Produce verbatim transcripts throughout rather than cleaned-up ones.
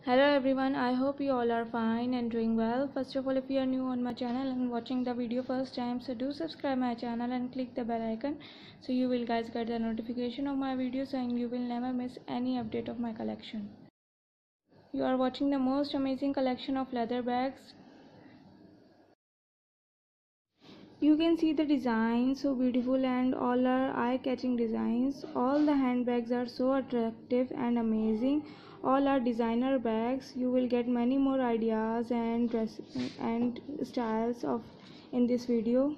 Hello everyone, I hope you all are fine and doing well. First of all, if you are new on my channel and watching the video first time, so do subscribe my channel and click the bell icon so you will guys get the notification of my videos and you will never miss any update of my collection. You are watching the most amazing collection of leather bags. You can see the designs so beautiful and all are eye-catching designs. All the handbags are so attractive and amazing. All are designer bags. You will get many more ideas and dress and styles of in this video.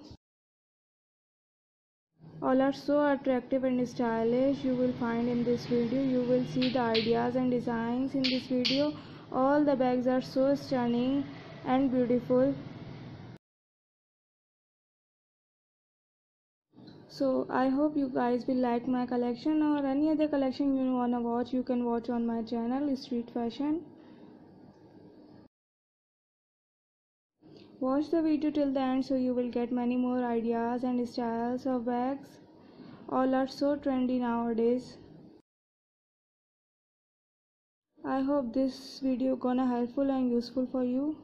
All are so attractive and stylish. You will find in this video. You will see the ideas and designs in this video. All the bags are so stunning and beautiful. So I hope you guys will like my collection, or any other collection you wanna watch, you can watch on my channel Street Fashion. Watch the video till the end so you will get many more ideas and styles of bags. All are so trendy nowadays. I hope this video gonna helpful and useful for you.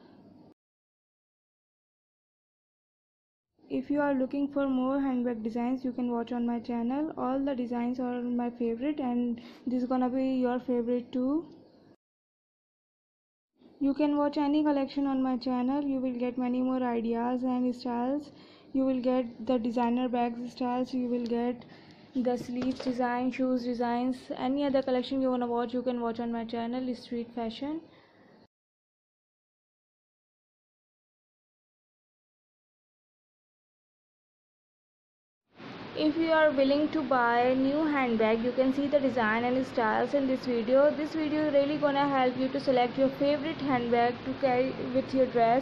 If you are looking for more handbag designs, you can watch on my channel. All the designs are my favorite and this is gonna be your favorite too. You can watch any collection on my channel. You will get many more ideas and styles. You will get the designer bags styles. You will get the sleeves design, shoes designs. Any other collection you wanna watch, you can watch on my channel Street Fashion. If you are willing to buy a new handbag, you can see the design and styles in this video. This video is really gonna help you to select your favorite handbag to carry with your dress.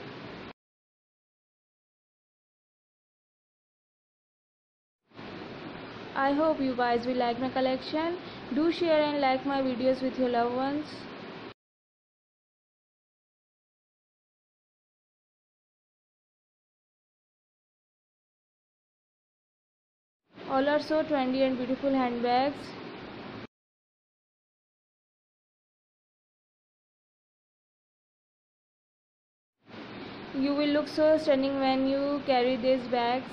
I hope you guys will like my collection. Do share and like my videos with your loved ones. All are so trendy and beautiful handbags. You will look so stunning when you carry these bags.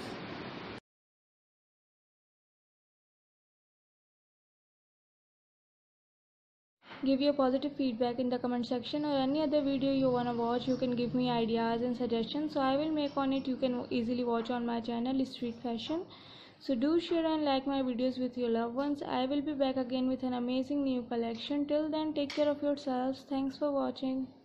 Give your positive feedback in the comment section, or any other video you wanna watch, you can give me ideas and suggestions so I will make on it. You can easily watch on my channel Street Fashion. So do share and like my videos with your loved ones. I will be back again with an amazing new collection. Till then, take care of yourselves. Thanks for watching.